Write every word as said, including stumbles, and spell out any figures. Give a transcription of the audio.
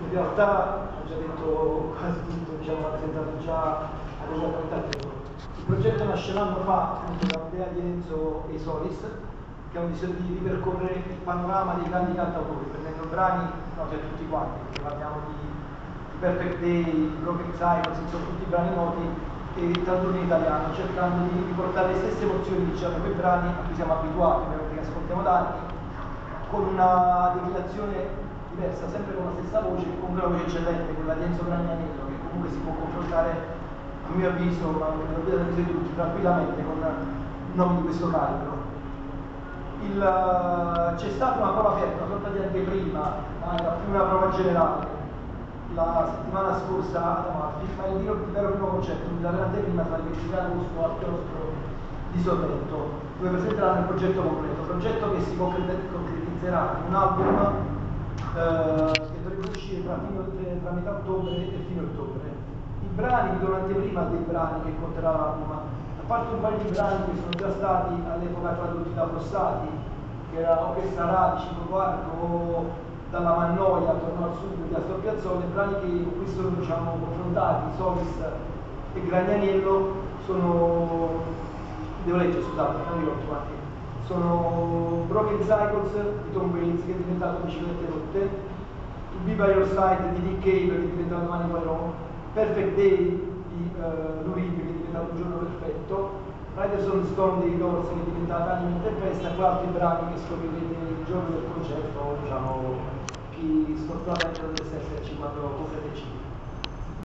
In realtà, ho già detto quasi tutto, diciamo, ha presentato già adeguatamente tutto. Il progetto nasce un anno fa appunto da un'idea di Enzo e Solis, che hanno deciso di ripercorrere il panorama dei grandi cantautori, prendendo brani noti a tutti quanti, perché parliamo di, di Perfect Day, Broken Cycles, insomma tutti i brani noti, e tradurli in italiano, cercando di riportare le stesse emozioni, diciamo, quei brani a cui siamo abituati, ovviamente che ascoltiamo da anni, con una declinazione diversa, sempre con la stessa voce, comunque una voce eccellente, quella di Enzo Gragnanello, che comunque si può confrontare, a mio avviso, ma anche da avviso di tutti, tranquillamente con nomi di questo calibro. C'è stata una prova aperta, una sorta di anteprima, ma era più una prova generale, la settimana scorsa ad Amalfi, ma il vero, il vero primo concerto, quindi la vera anteprima tra il ventitré agosto al chiostro di Sorrento, dove presenteranno il progetto completo, progetto che si concretizzerà in un album eh, che dovrebbe uscire tra, fine, tra metà ottobre e fine ottobre. I brani, vi do un'anteprima dei brani che conterà l'album, a parte un paio di brani che sono già stati all'epoca tradotti da Fossati, che era Orchestra Radici, Quarto, o Dalla Mannoia, Torno al Sud, di Astor Piazzolla, i brani che con cui sono, diciamo, confrontati, Solis e Gragnanello, sono, devo leggere, scusate, non mi ricordo quanti, sono Broken Cycles di Tom Waits, che è diventato Biciclette Rotte, To Be By Your Side di Dick Cave, che è diventato Mani Poirot, Perfect Day di uh, Lou Reed, che è diventato Un Giorno Perfetto, Riders on the Storm dei Doors, che è diventata Anima in Tempesta, e poi altri brani che scoprirete il giorno del concerto, diciamo, chi sfortunatamente dovesse esserci quando concretecci.